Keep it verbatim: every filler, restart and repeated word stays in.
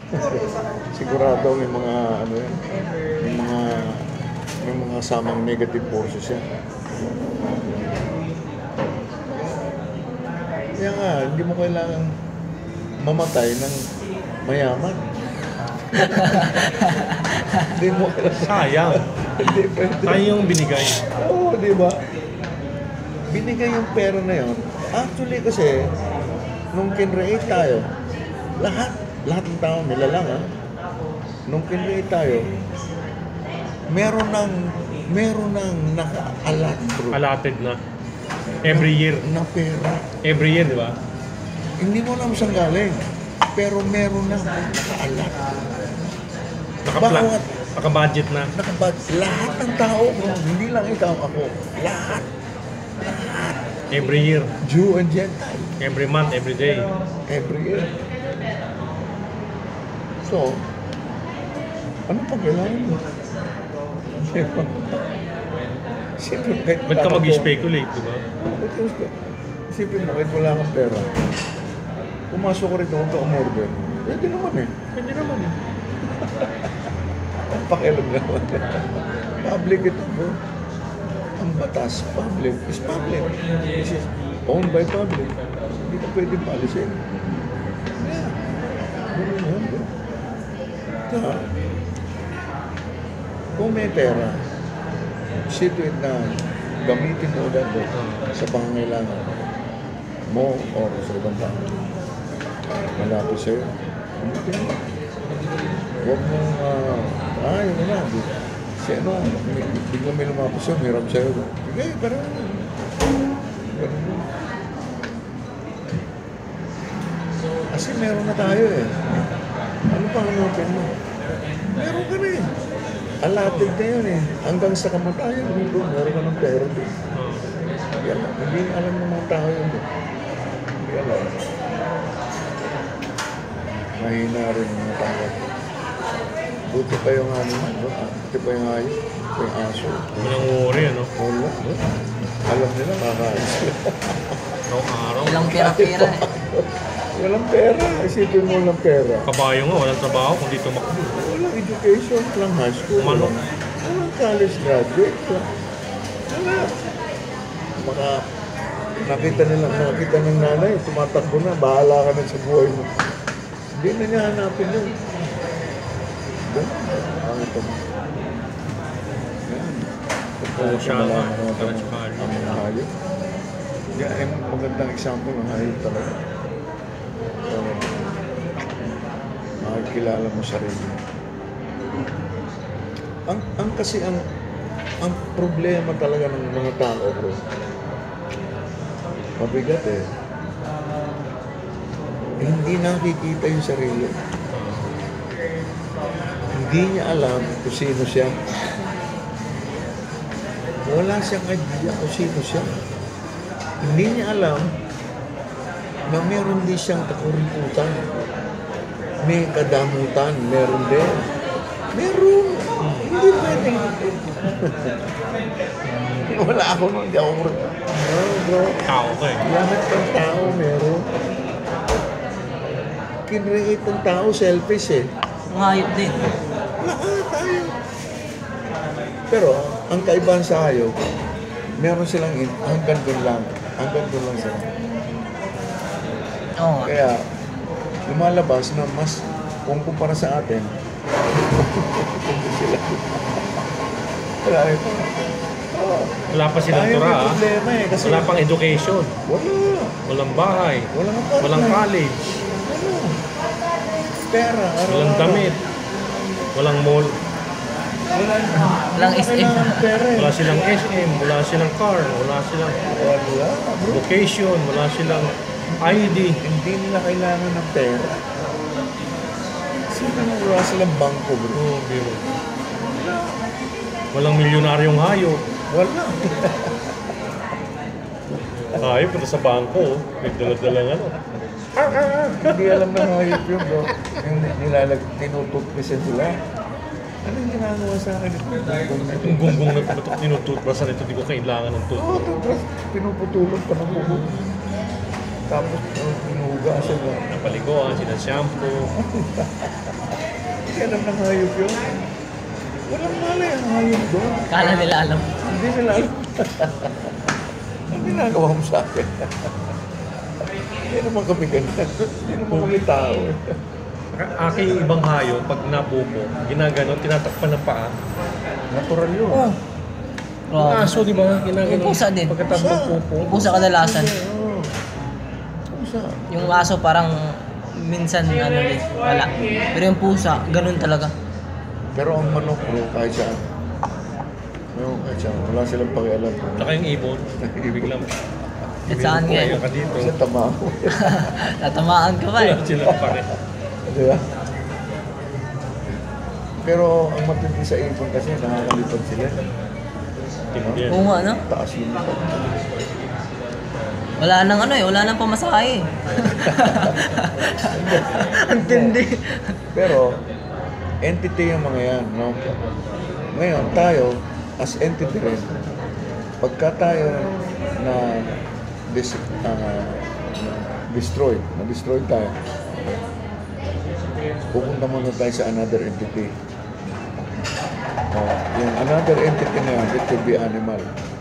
Sigurado may mga ano yan, may mga may mga kasamang negative forces yan. Kaya nga, hindi mo kailangan mamatay ng mayaman. Hindi mo kailangan. Sayang. Hindi pwede. Tayo yung binigay. Oo, di ba? Binigay yung pera na yun. Actually kasi, nung kinreate tayo, lahat, lahat ng tao, nilalang ha, nung kinreate tayo, meron ng, meron ng naka-alat bro. Allotted na. Every year. Na pera. Every year, di ba? Hindi mo alam saan galing. Pero meron na naka-alat. Naka-plan. Bawat, Naka-budget na. nakabag, lahat ng tao, bro, hindi lang ikaw, ako, lahat. Every year. Jew and Gentile. Every month, every day. Every year. So, ano pang kailangan mo? Siyempre, kahit Ba't ka wala mag-speculate, di ba? Isipin mo, kahit wala kang pera, pumasok ko rin doon ka umorder. Pwede naman eh. Pwede naman eh. Ang pakialam naman. Public ito bro. Ang batas, public is public. This is owned by public. Hindi ka pwede palisin. Yeah. Ganun yan bro. Kaya, kung may pera, see to it na gamitin mo ulit bro, sa pangangailangan mo o sa ibang tao. Malapit sa'yo. Huwag mong, uh, ah, yun na, si ano, biglang may lumapos yun, hirap sa'yo. Sige, parang, parang, kasi meron na tayo eh. Ano pang hanapin mo? Meron ka na eh. Allotted na yun eh. Hanggang sa kamatayan, dito, meron ka ng pera doon. Yan, hindi alam ng mga tao yun eh. Hindi alam. Mahina rin yung mga tao. Buti pa yung ano, buti pa yung hayop, buti pa yung aso. Walang worry, ano? Wala, no? Alam nila, kakain sila. Araw-araw. Ilang pera-pera eh. Walang pera, isipin mo walang pera. Kabayo nga, walang trabaho kundi tumakbo. Walang education, walang high school, Umano. walang, walang college graduate. Wala. Baka nakita nila, nakita ng nanay, tumatakbo na, bahala ka na sa buhay mo. Hindi na niya hanapin yun. Ang ito mo. Yan. Oo, siya nga. Ang Para sa hayop. mga hayop. Yan, ay magandang example ng hayop talaga. So, makikilala mo sarili. Ang, ang kasi ang ang problema talaga ng mga tao, bro, mabigat eh. Hindi nakikita yung sarili. Hindi niya alam kung sino siya. Wala siyang idea kung sino siya. Hindi niya alam na meron din siyang kakurikutan. May kadamutan, meron din. Meron. Hindi pwede. Wala ako nun, hindi ako bro. No, bro. Tao ka eh. Lahat ng tao meron. Kinreate ng tao, selfish eh. Ngayot din. Lahat tayo. Pero, ang kaibahan sa hayop, meron silang in, hanggang doon lang. Hanggang doon lang sila. Oo. Kaya, lumalabas na mas, kung kumpara sa atin, sila. Wala eh. Oh, Wala pa silang tayo tura, may ah. problema eh. Kasi Wala pang education. Wala. Walang bahay. Walang apartment. Walang college. Wala. Pera. Araw-araw. Walang damit. Walang mall. Wala. Walang S M. Kailangan pera eh. Wala silang S M. Wala silang car. Wala silang Wala. Bro. vocation. Wala silang I D. Hindi nila kailangan ng pera. Sino na wala silang bangko, bro? Oh, biro. Walang milyonaryong hayop. Wala. Hayop, punta sa bangko. Oh. May dala-dala ano. Hindi alam ng hayop yun, bro. Yung nilalag, tinututpisan sila. Ano yung ginagawa sa akin? Itong gunggong na tumatok tinututbrasan ito, di ko kailangan ng Oo, toothbrush. toothbrush. Pinuputulog pa ng bubog. Tapos uh, pinuhugasan mo. Napaliguan, sinashampoo. Hindi alam ng hayop yun. Walang malay ang hayop doon. Kala nila alam. Hindi nila alam. Ang ginagawa mo sa akin. Hindi naman kami ganyan. Hindi naman kami tao. Aking ibang hayop, pag napupo, ginaganon, tinatakpan ng paa. Natural yun. Oh. Yung Grabe. aso, di ba? Ginaganon. Yung pusa din. Pagkatapos Pusa. magpupo. Yung pusa kadalasan. Oo. Pusa. Yung aso parang minsan ano din, wala. Pero yung pusa, ganun talaga. Pero ang manok bro, kahit saan. Pero kahit saan, wala silang pakialam. Saka yung ibon, biglang At saan nga eh? ka dito. Kasi tama ako. Tatamaan ka ba eh. Wala silang pare. Di ba? Pero ang matindi sa ibon kasi nakakalipad sila. Tindi Oo yan. nga, no? Taas yung lipad. Wala nang ano eh, wala nang pamasahe eh. Ang tindi. Pero, entity yung mga yan, no? Ngayon, tayo, as entity rin, pagka tayo na dis, uh, destroyed, na-destroy tayo, pupunta muna tayo sa another entity. Oh, yung another entity na yan, it could be animal.